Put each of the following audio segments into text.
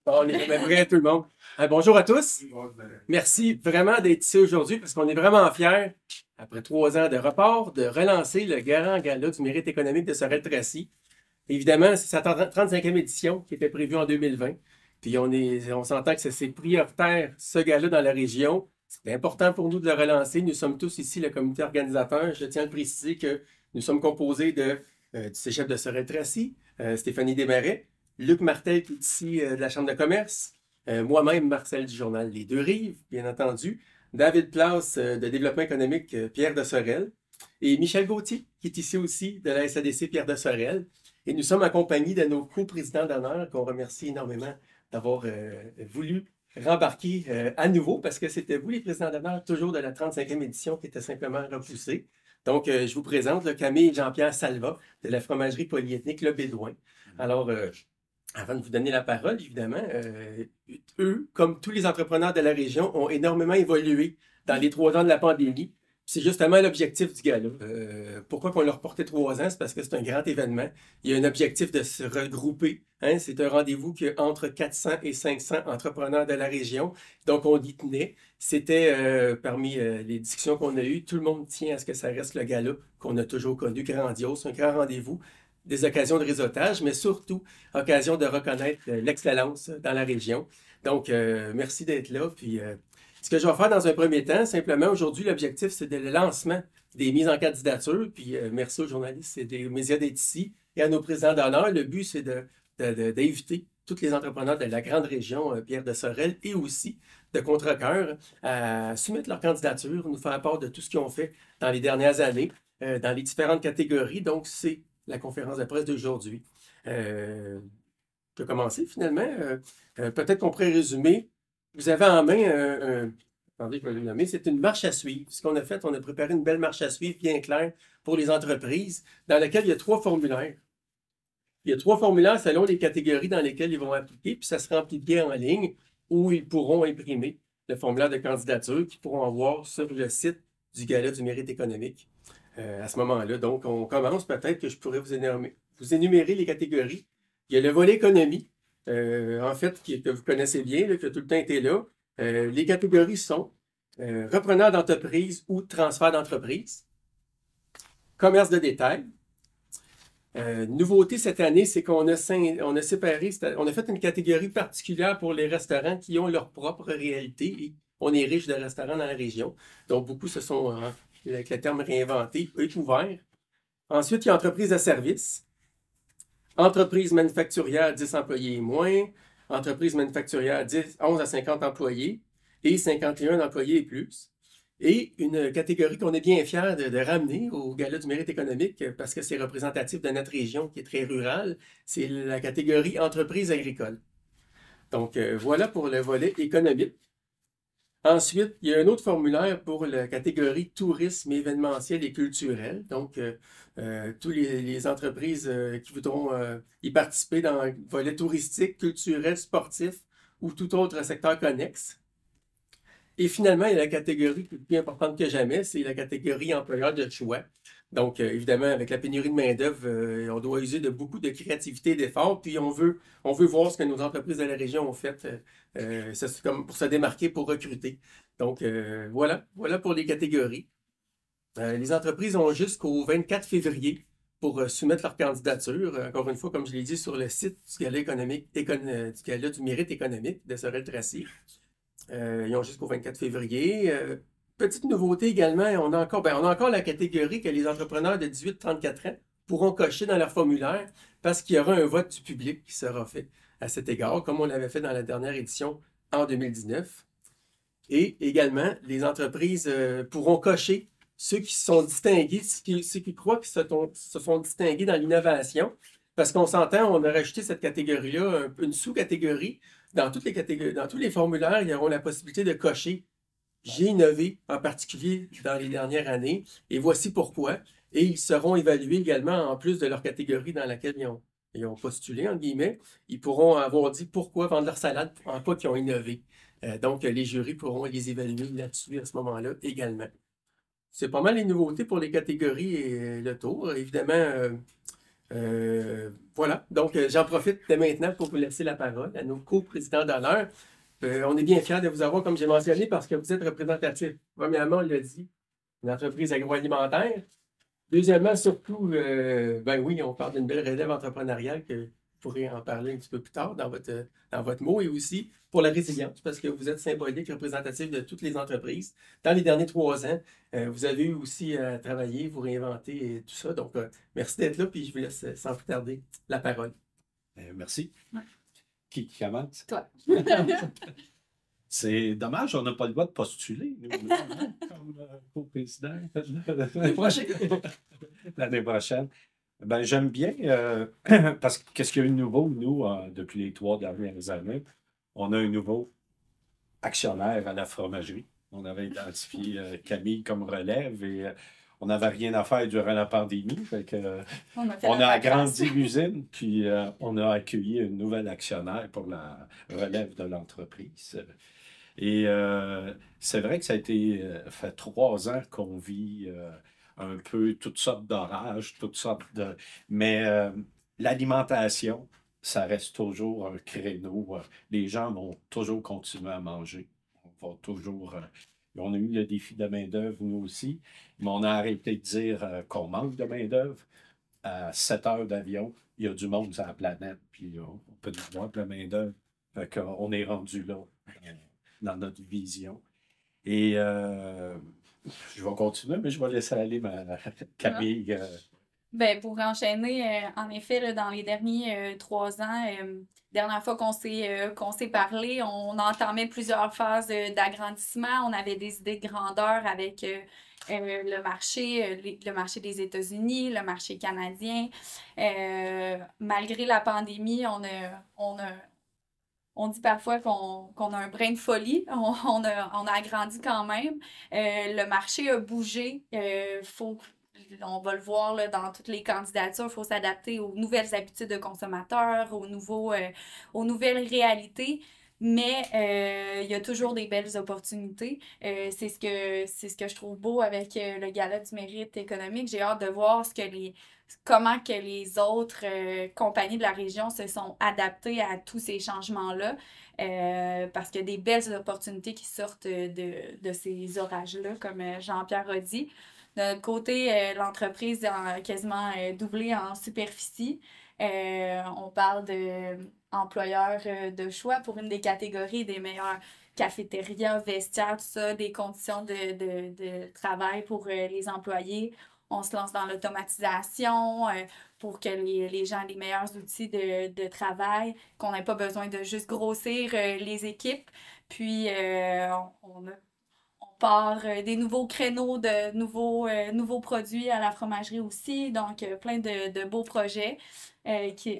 Bon, on est prêts, tout le monde. Bonjour à tous. Merci vraiment d'être ici aujourd'hui parce qu'on est vraiment fiers, après 3 ans de report, de relancer le Grand Gala du mérite économique de Sorel-Tracy. Évidemment, c'est sa 35e édition qui était prévue en 2020. Puis on s'entend que c'est prioritaire, ce gala dans la région. C'est important pour nous de le relancer. Nous sommes tous ici le comité organisateur. Je tiens à le préciser que nous sommes composés du cégep de Sorel-Tracy, Stéphanie Desmarais, Luc Martel qui est ici de la Chambre de commerce, moi-même Marcel du journal Les Deux Rives, bien entendu, David Place de Développement économique Pierre de Sorel et Michel Gauthier qui est ici aussi de la SADC Pierre de Sorel. Et nous sommes accompagnés de nos co-présidents d'honneur qu'on remercie énormément d'avoir voulu rembarquer à nouveau parce que c'était vous les présidents d'honneur toujours de la 35e édition qui était simplement repoussée. Donc, je vous présente Camille et Jean-Pierre Salva de la fromagerie polyethnique Le Bédouin. Alors, avant de vous donner la parole, évidemment, eux, comme tous les entrepreneurs de la région, ont énormément évolué dans les 3 ans de la pandémie. C'est justement l'objectif du gala. Pourquoi qu'on l'a reporté 3 ans? C'est parce que c'est un grand événement. Il y a un objectif de se regrouper. Hein? C'est un rendez-vous qui a entre 400 et 500 entrepreneurs de la région. Donc, on y tenait. C'était parmi les discussions qu'on a eues. Tout le monde tient à ce que ça reste le gala qu'on a toujours connu, grandiose, un grand rendez-vous, des occasions de réseautage, mais surtout occasion de reconnaître l'excellence dans la région. Donc, merci d'être là. Puis, ce que je vais faire dans un premier temps, simplement, aujourd'hui, l'objectif, c'est le lancement des mises en candidature. Puis, merci aux journalistes et des médias d'être ici et à nos présidents d'honneur. Le but, c'est d'inviter tous les entrepreneurs de la grande région, Pierre de Sorel, et aussi de Contrecœur, à soumettre leur candidature, nous faire part de tout ce qu'ils ont fait dans les dernières années, dans les différentes catégories. Donc, c'est la conférence de presse d'aujourd'hui. Je peux commencer finalement. Peut-être qu'on pourrait résumer. Vous avez en main attendez, je vais le nommer. C'est une marche à suivre. Ce qu'on a fait, on a préparé une belle marche à suivre bien claire pour les entreprises, dans laquelle il y a 3 formulaires. Il y a 3 formulaires selon les catégories dans lesquelles ils vont appliquer, puis ça se remplit bien en ligne, où ils pourront imprimer le formulaire de candidature qu'ils pourront avoir sur le site du Gala du mérite économique à ce moment-là. Donc, on commence peut-être que je pourrais vous énumérer les catégories. Il y a le volet économie, en fait, que vous connaissez bien, là, qui a tout le temps été là. Les catégories sont repreneur d'entreprise ou transfert d'entreprise, commerce de détail. Nouveauté cette année, c'est qu'on a séparé, on a fait une catégorie particulière pour les restaurants qui ont leur propre réalité et on est riche de restaurants dans la région. Donc, beaucoup se sont, avec le terme réinventé, est ouvert. Ensuite, il y a entreprise de service, entreprise manufacturière 10 employés et moins, entreprise manufacturière 11 à 50 employés et 51 employés et plus. Et une catégorie qu'on est bien fiers de ramener au Gala du mérite économique parce que c'est représentatif de notre région qui est très rurale, c'est la catégorie entreprise agricole. Donc, voilà pour le volet économique. Ensuite, il y a un autre formulaire pour la catégorie tourisme événementiel et culturel. Donc, toutes les entreprises qui voudront y participer dans le volet touristique, culturel, sportif ou tout autre secteur connexe. Et finalement, il y a la catégorie plus importante que jamais, c'est la catégorie employeur de choix. Donc, évidemment, avec la pénurie de main-d'œuvre, on doit user de beaucoup de créativité et d'efforts, puis on veut voir ce que nos entreprises de la région ont fait c'est comme pour se démarquer, pour recruter. Donc, voilà pour les catégories. Les entreprises ont jusqu'au 24 février pour soumettre leur candidature. Encore une fois, comme je l'ai dit, sur le site du Gala du Gala du mérite économique de Sorel-Tracy. Ils ont jusqu'au 24 février. Petite nouveauté également, on a encore la catégorie que les entrepreneurs de 18-34 ans pourront cocher dans leur formulaire parce qu'il y aura un vote du public qui sera fait à cet égard, comme on l'avait fait dans la dernière édition en 2019. Et également, les entreprises pourront cocher ceux qui se sont distingués, ceux qui croient qu'ils se sont distingués dans l'innovation. Parce qu'on s'entend, on a rajouté cette catégorie-là, une sous-catégorie. Dans toutes les catégories, dans tous les formulaires, ils auront la possibilité de cocher j'ai innové, en particulier dans les dernières années, et voici pourquoi. Et ils seront évalués également, en plus de leur catégorie dans laquelle ils ont postulé, entre guillemets. Ils pourront avoir dit pourquoi vendre leur salade en quoi qu'ils ont innové. Donc, les jurys pourront les évaluer là-dessus à ce moment-là également. C'est pas mal les nouveautés pour les catégories et le tour. Évidemment, Voilà, donc j'en profite dès maintenant pour vous laisser la parole à nos co-présidents d'honneur. On est bien fiers de vous avoir, comme j'ai mentionné, parce que vous êtes représentatifs. Premièrement, on l'a dit, une entreprise agroalimentaire. Deuxièmement, surtout, ben oui, on parle d'une belle relève entrepreneuriale que vous pourrez en parler un petit peu plus tard dans votre mot et aussi pour la résilience, parce que vous êtes symbolique, représentatif de toutes les entreprises. Dans les derniers 3 ans, vous avez eu aussi à travailler, vous réinventer et tout ça. Donc, merci d'être là, puis je vous laisse sans plus tarder la parole. Merci. Ouais. Qui commence? Toi. C'est dommage, on n'a pas le droit de postuler, nous, comme co-président. L'année prochaine. L'année prochaine. Ben, j'aime bien, parce que qu'est-ce qu'il y a eu de nouveau, nous, depuis les 3 dernières années? On a un nouveau actionnaire à la fromagerie. On avait identifié Camille comme relève et on n'avait rien à faire durant la pandémie. Fait que, on a agrandi l'usine, puis on a accueilli un nouvel actionnaire pour la relève de l'entreprise. Et c'est vrai que ça a été fait 3 ans qu'on vit un peu toutes sortes d'orages, toutes sortes de... Mais l'alimentation, ça reste toujours un créneau. Les gens vont toujours continuer à manger. On va toujours... on a eu le défi de main-d'œuvre, nous aussi, mais on a arrêté de dire qu'on manque de main-d'œuvre. À 7 heures d'avion, il y a du monde sur la planète, puis on peut voir de la main-d'œuvre. Fait qu'on est rendu là dans notre vision. Et je vais continuer, mais je vais laisser aller Camille. Ben, pour enchaîner, en effet, là, dans les derniers 3 ans, dernière fois qu'on s'est parlé, on entamait plusieurs phases d'agrandissement. On avait des idées de grandeur avec le marché des États-Unis, le marché canadien. Malgré la pandémie, on dit parfois qu'on a un brin de folie. On a agrandi quand même. Le marché a bougé. On va le voir là, dans toutes les candidatures. Il faut s'adapter aux nouvelles habitudes de consommateurs, aux nouvelles réalités. Mais il y a toujours des belles opportunités. C'est ce que je trouve beau avec le Gala du mérite économique. J'ai hâte de voir comment que les autres compagnies de la région se sont adaptées à tous ces changements-là. Parce qu'il y a des belles opportunités qui sortent de ces orages-là, comme Jean-Pierre a dit. De notre côté, l'entreprise a quasiment doublé en superficie. On parle d'employeurs de choix pour une des catégories des meilleures cafétérias, vestiaires, tout ça, des conditions de travail pour les employés. On se lance dans l'automatisation pour que les gens aient les meilleurs outils de travail, qu'on n'ait pas besoin de juste grossir les équipes. Puis, on part des nouveaux créneaux de nouveaux produits à la fromagerie aussi. Donc, plein de beaux projets qui...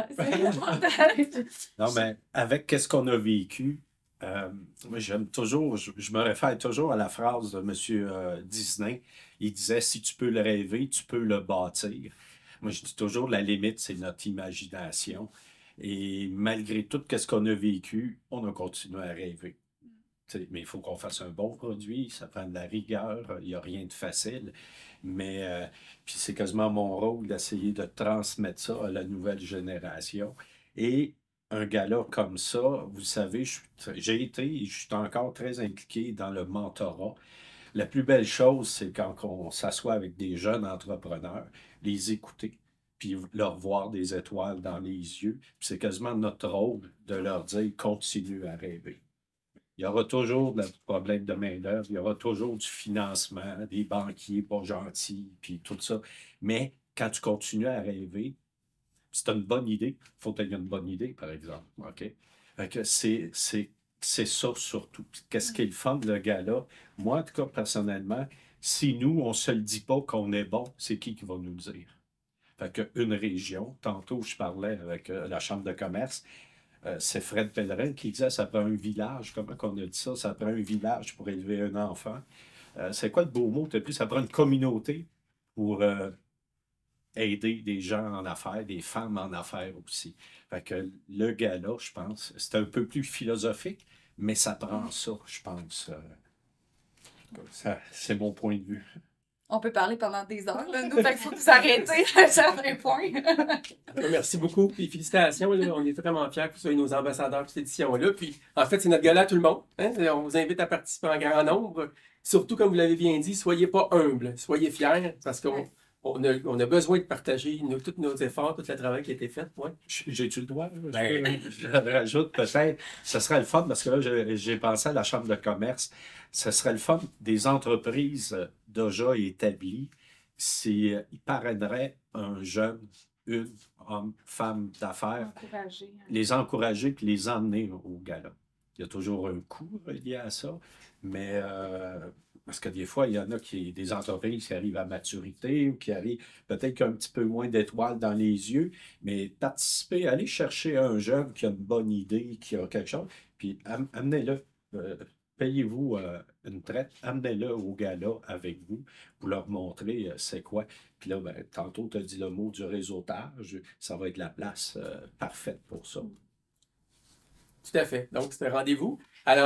Non, mais avec qu'est-ce qu'on a vécu, moi j'aime toujours, je me réfère toujours à la phrase de M. Disney. Il disait, si tu peux le rêver, tu peux le bâtir. Moi, je dis toujours, la limite, c'est notre imagination. Et malgré tout ce qu'on a vécu, on a continué à rêver. Mais il faut qu'on fasse un bon produit, ça prend de la rigueur, il n'y a rien de facile. Mais puis c'est quasiment mon rôle d'essayer de transmettre ça à la nouvelle génération. Et un gala comme ça, vous savez, j'ai été et je suis encore très impliqué dans le mentorat. La plus belle chose, c'est quand on s'assoit avec des jeunes entrepreneurs, les écouter, puis leur voir des étoiles dans les yeux. Puis c'est quasiment notre rôle de leur dire, continue à rêver. Il y aura toujours des problèmes de main-d'œuvre, il y aura toujours du financement, des banquiers pas gentils, puis tout ça. Mais quand tu continues à rêver, si tu as une bonne idée, il faut que tu aies une bonne idée, par exemple. OK? Fait que c'est ça surtout. Qu'est-ce qui est le fun de le gala? Moi, en tout cas, personnellement, si nous, on ne se le dit pas qu'on est bon, c'est qui va nous le dire? Fait qu'une région, tantôt je parlais avec la Chambre de commerce, c'est Fred Pellerin qui disait ça prend un village. Comment qu'on a dit ça? Ça prend un village pour élever un enfant. C'est quoi le beau mot? Ça prend une communauté pour aider des gens en affaires, des femmes en affaires aussi. Fait que le gala, je pense, c'est un peu plus philosophique, mais ça prend ça, je pense. C'est mon point de vue. On peut parler pendant des heures, là, nous, fait qu'il faut nous arrêter à un certain point. Merci beaucoup. Puis félicitations. Là. On est vraiment fiers que vous soyez nos ambassadeurs pour cette édition-là. Puis en fait, c'est notre gala à tout le monde. Hein? On vous invite à participer en grand nombre. Surtout, comme vous l'avez bien dit, soyez pas humbles, soyez fiers parce qu'on on a besoin de partager tous nos efforts, tout le travail qui a été fait. Ouais. J'ai-tu le droit? Je rajoute peut-être, ce serait le fun, parce que là, j'ai pensé à la Chambre de commerce, ce serait le fun des entreprises déjà établies s'ils parraineraient un jeune, une homme, femme d'affaires, Encourager. les encourager puis les emmener au gala. Il y a toujours un coût lié à ça, mais parce que des fois, il y en a des entreprises qui arrivent à maturité ou qui arrivent peut-être qu'un petit peu moins d'étoiles dans les yeux, mais participer, aller chercher un jeune qui a une bonne idée, qui a quelque chose, puis amenez-le. Payez-vous une traite, amenez-le au gala avec vous pour leur montrer c'est quoi. Puis là, ben, tantôt, tu as dit le mot du réseautage, ça va être la place parfaite pour ça. Tout à fait. Donc, c'est un rendez-vous.